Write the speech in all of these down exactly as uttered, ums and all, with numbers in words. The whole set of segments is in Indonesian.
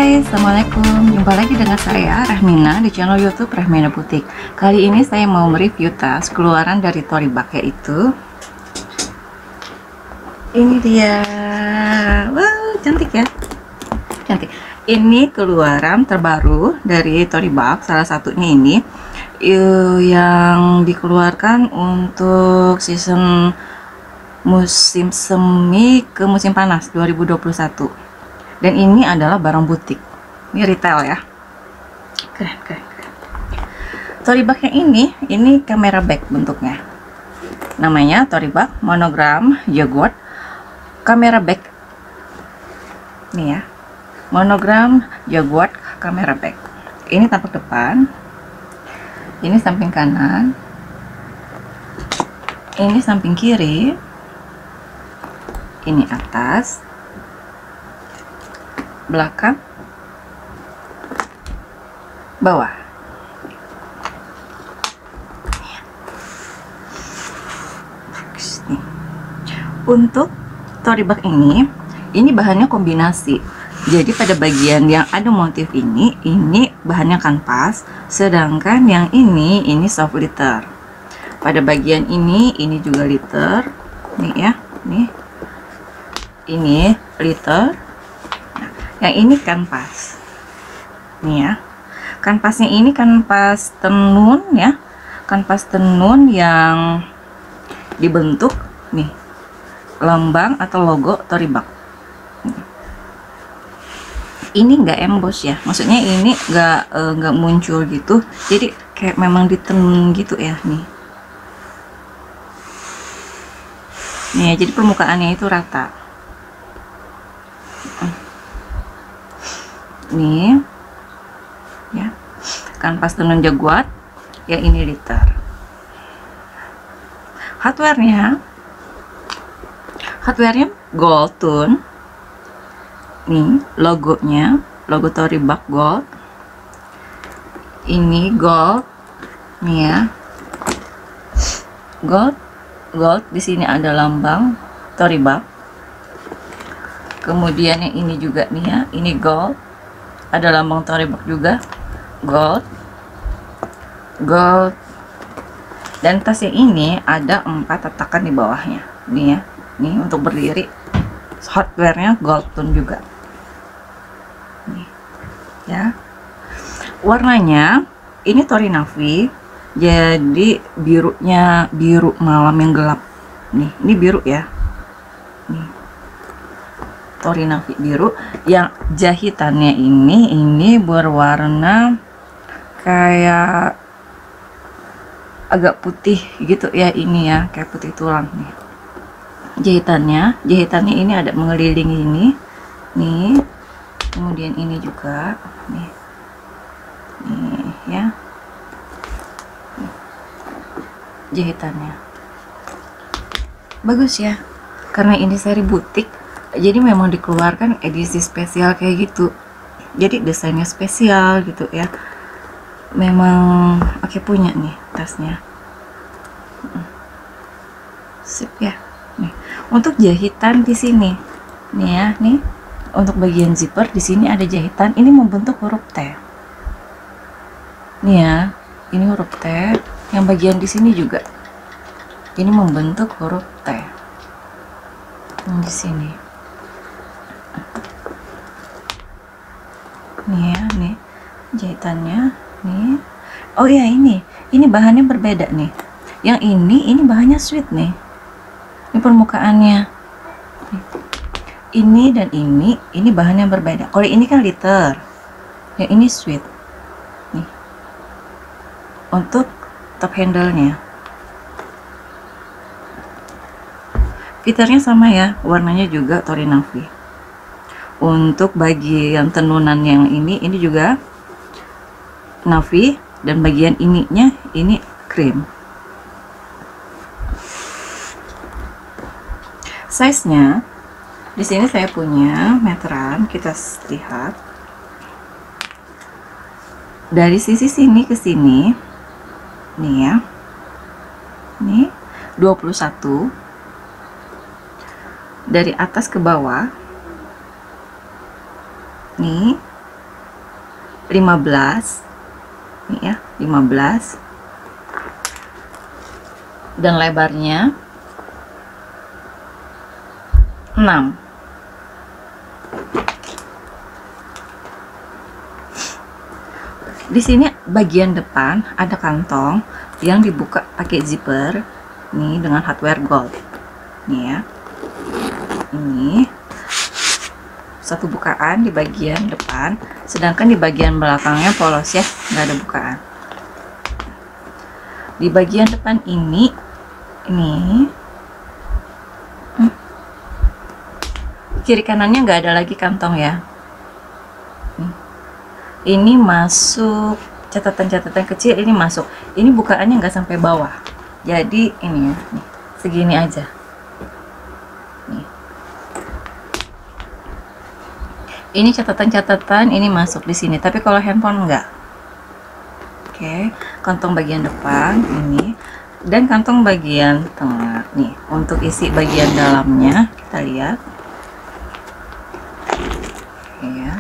Hai, assalamualaikum. Jumpa lagi dengan saya Rahmina di channel YouTube Rahmina Butik. Kali ini saya mau mereview tas keluaran dari Toribak, yaitu ini dia. Wow, cantik ya, cantik. Ini keluaran terbaru dari Toribak. Salah satunya ini yang dikeluarkan untuk season musim semi ke musim panas dua ribu dua puluh satu. Dan ini adalah barang butik, ini retail ya, keren keren, keren. Toribak yang ini ini kamera bag bentuknya, namanya Toribak monogram yogurt kamera bag. Nih ya, monogram yogurt kamera bag. Ini tampak depan, ini samping kanan, ini samping kiri, ini atas, belakang, bawah. Untuk Toribak ini, ini bahannya kombinasi. Jadi pada bagian yang ada motif ini, ini bahannya kanvas, sedangkan yang ini, ini soft glitter. Pada bagian ini, ini juga glitter, nih ya, nih, ini glitter. Yang ini kanvas, nih ya, kanvasnya ini kanvas tenun ya, kanvas tenun yang dibentuk nih lambang atau logo Toribak. Ini enggak emboss ya, maksudnya ini enggak enggak muncul gitu, jadi kayak memang ditenun gitu ya, nih nih ya, jadi permukaannya itu rata. Nih ya, kanvas tenun jaguar ya, ini liter. Hardware-nya hardware-nya gold tone. Nih logonya, logo Toribak gold. Ini gold nih ya, gold gold di sini ada lambang Toribak. Kemudian yang ini juga nih ya, ini gold, ada lambang Toribak juga, gold gold. Dan tas yang ini ada empat tatakan di bawahnya nih ya, nih untuk berdiri. Hardware-nya gold tone juga nih ya. Warnanya ini tori navy, jadi birunya biru malam yang gelap nih, ini biru ya, nih tori navy biru. Yang jahitannya ini ini berwarna kayak agak putih gitu ya, ini ya kayak putih tulang nih. Jahitannya jahitannya ini ada mengelilingi ini nih, kemudian ini juga nih nih ya, jahitannya bagus ya, karena ini seri butik, jadi memang dikeluarkan edisi spesial kayak gitu, jadi desainnya spesial gitu ya. Memang oke punya nih tasnya, sip ya. Nih untuk jahitan di sini nih ya, nih untuk bagian zipper di sini ada jahitan, ini membentuk huruf T nih ya, ini huruf T. Yang bagian di sini juga ini membentuk huruf T di sini nih ya, nih jahitannya nih. Oh ya, ini ini bahannya berbeda nih, yang ini ini bahannya sweet nih, ini permukaannya nih. Ini dan ini ini bahannya berbeda. Kalau ini kan liter, yang ini sweet nih. Untuk top handle-nya, fiturnya sama ya, warnanya juga tori navy. Untuk bagian tenunan yang ini ini juga navy, dan bagian ininya ini krim. Size-nya di sini saya punya meteran, kita lihat dari sisi sini ke sini nih ya, nih dua puluh satu, dari atas ke bawah nih lima belas nih ya, lima belas, dan lebarnya enam. Di sini bagian depan ada kantong yang dibuka pakai zipper nih dengan hardware gold nih ya. Ini satu bukaan di bagian depan, sedangkan di bagian belakangnya polos ya, nggak ada bukaan. Di bagian depan ini ini hmm, kiri kanannya nggak ada lagi kantong ya. Ini masuk catatan-catatan kecil, ini masuk, ini bukaannya nggak sampai bawah, jadi ini ya, nih, segini aja nih. Ini catatan-catatan ini masuk di sini, tapi kalau handphone enggak. Oke, kantong bagian depan ini, dan kantong bagian tengah nih untuk isi bagian dalamnya. Kita lihat ya.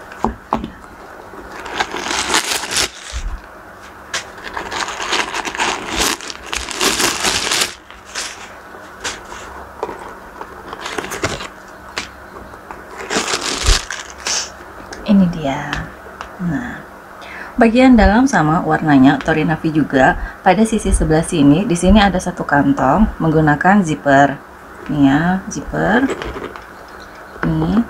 Ini dia. Nah, bagian dalam sama warnanya Tori Navy juga. Pada sisi sebelah sini, di sini ada satu kantong menggunakan zipper. Nih ya, zipper. Ini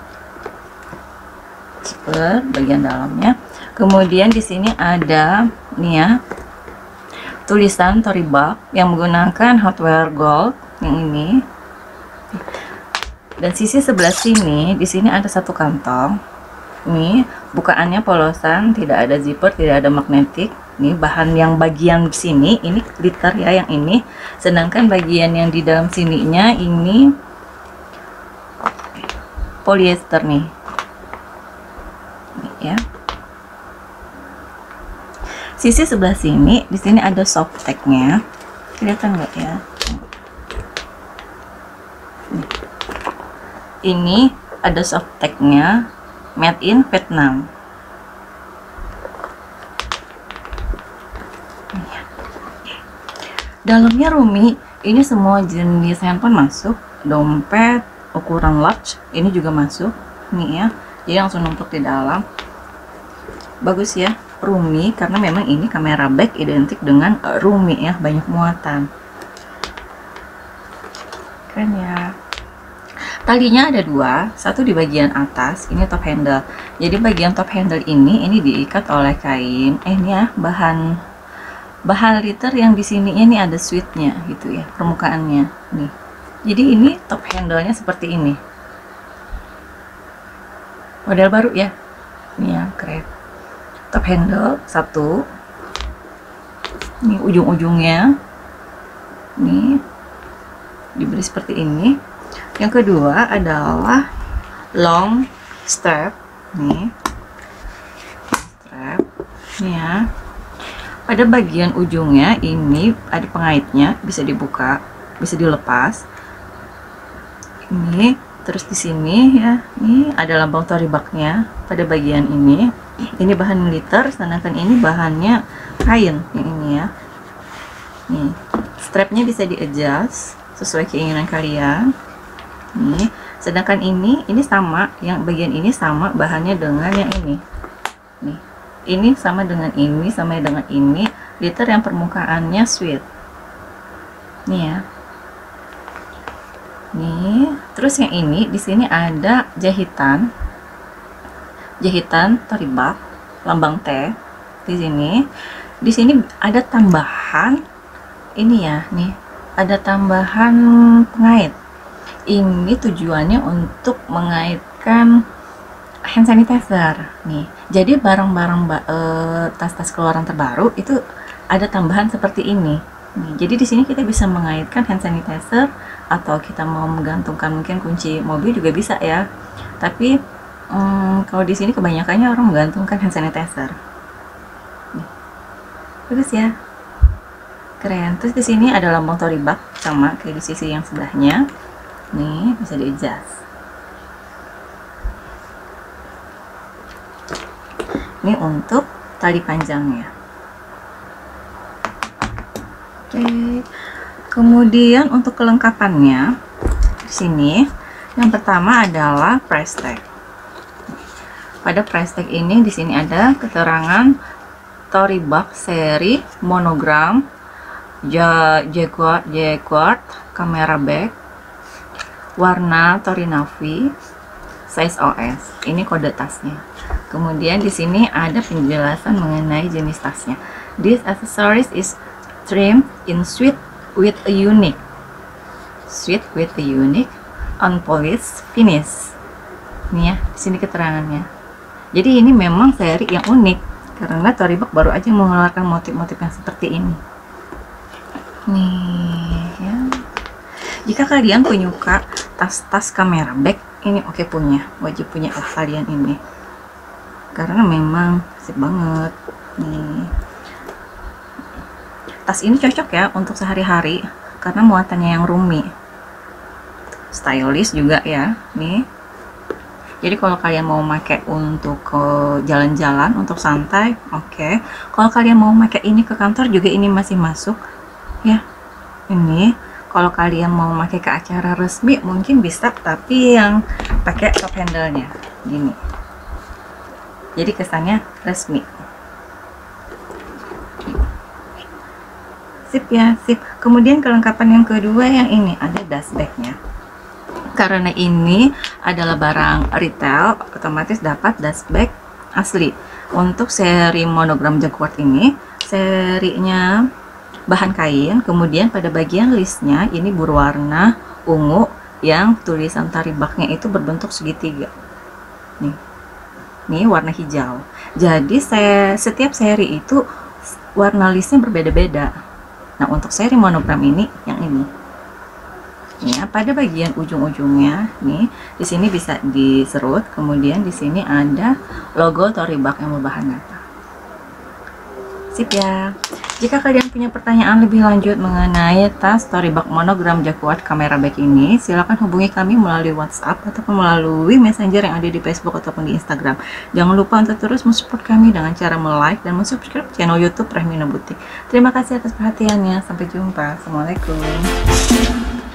zipper bagian dalamnya. Kemudian di sini ada nih ya, tulisan Tori Bag yang menggunakan hardware gold yang ini. Dan sisi sebelah sini, di sini ada satu kantong. Ini bukaannya polosan, tidak ada zipper, tidak ada magnetik. Ini bahan yang bagian sini ini glitter ya, yang ini. Sedangkan bagian yang di dalam sininya ini polyester nih. Ini ya. Sisi sebelah sini, di sini ada soft tag-nya. Kelihatan nggak ya? Ini ada soft tag-nya. Made in Vietnam. Dalamnya roomy, ini semua jenis handphone masuk, dompet ukuran large ini juga masuk nih ya, jadi langsung numpuk di dalam. Bagus ya, roomy, karena memang ini kamera back identik dengan roomy ya, banyak muatan. Keren ya. Talinya ada dua, satu di bagian atas, ini top handle. Jadi bagian top handle ini, ini diikat oleh kain. Eh ini ya, bahan bahan liter yang di sini ini ada sweetnya gitu ya, permukaannya nih. Jadi ini top handle-nya seperti ini. Model baru ya, ini ya keren. Top handle satu, ini ujung-ujungnya, nih diberi seperti ini. Yang kedua adalah long strap nih, strap nih ya. Pada bagian ujungnya ini ada pengaitnya, bisa dibuka, bisa dilepas. Ini terus di sini ya, ini ada lambang Tori Bag-nya pada bagian ini. Ini bahan glitter, sedangkan ini bahannya kain yang ini ya. Nih, strapnya bisa di adjust sesuai keinginan kalian. Nih, sedangkan ini ini sama, yang bagian ini sama bahannya dengan yang ini. Nih, ini sama dengan ini, sama dengan ini, glitter yang permukaannya sweet. Nih ya. Nih, terus yang ini di sini ada jahitan, jahitan Tori Bag, lambang T di sini. Di sini ada tambahan ini ya, nih ada tambahan pengait. Ini tujuannya untuk mengaitkan hand sanitizer nih. Jadi barang-barang uh, tas-tas keluaran terbaru itu ada tambahan seperti ini. Nih, jadi di sini kita bisa mengaitkan hand sanitizer, atau kita mau menggantungkan mungkin kunci mobil juga bisa ya. Tapi um, kalau di sini kebanyakannya orang menggantungkan hand sanitizer. Nih, bagus ya, keren. Terus di sini ada lambang Tori Bag sama kayak di sisi yang sebelahnya. Nih bisa di adjust. Ini untuk tali panjangnya. Oke. Kemudian untuk kelengkapannya di sini yang pertama adalah price tag. Pada price tag ini di sini ada keterangan Toribak seri monogram Jaguar Jaguar kamera bag, warna Torinavi, size O S. Ini kode tasnya. Kemudian di sini ada penjelasan mengenai jenis tasnya. This accessories is trimmed in suede with a unique suede with a unique unpolished finish. Nih ya, di sini keterangannya. Jadi ini memang seri yang unik karena Toribak baru aja mengeluarkan motif-motif yang seperti ini. Nih ya. Jika kalian penyuka tas-tas kamera bag, ini oke okay punya, wajib punya lah kalian ini. Karena memang asik banget. Nih. Tas ini cocok ya untuk sehari-hari karena muatannya yang roomy. Stylish juga ya, nih. Jadi kalau kalian mau pakai untuk ke jalan-jalan untuk santai, oke. Okay. Kalau kalian mau pakai ini ke kantor juga ini masih masuk, ya. Ini kalau kalian mau pakai ke acara resmi mungkin bisa, tapi yang pakai top handle-nya, gini. Jadi kesannya resmi. Sip ya, sip. Kemudian kelengkapan yang kedua yang ini ada dust bag-nya. Karena ini adalah barang retail, otomatis dapat dust bag asli. Untuk seri monogram Jaguar ini, serinya bahan kain, kemudian pada bagian listnya ini berwarna ungu yang tulisan Toribaknya itu berbentuk segitiga. Nih, nih warna hijau. Jadi saya, setiap seri itu warna listnya berbeda-beda. Nah untuk seri monogram ini yang ini. Ya, pada bagian ujung-ujungnya nih, di sini bisa diserut, kemudian di sini ada logo Toribak yang berbahan nyata. Sip ya. Jika kalian punya pertanyaan lebih lanjut mengenai tas Toribak monogram Jaguar kamera bag ini, silakan hubungi kami melalui WhatsApp ataupun melalui Messenger yang ada di Facebook ataupun di Instagram. Jangan lupa untuk terus mensupport kami dengan cara like dan subscribe channel YouTube Rahmina Butik. Terima kasih atas perhatiannya. Sampai jumpa. Assalamualaikum.